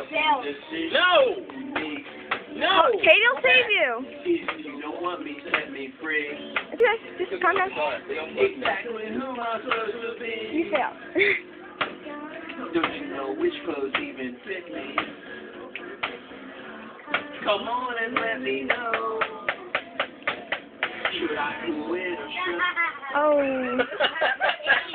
down. No! No! Katie will save you. You don't want me, set me free. Okay, just calm down. Exactly who I'm supposed to be. You fail. Don't you know which clothes even fit me? Come on and let me know. Should I quit or should Oh.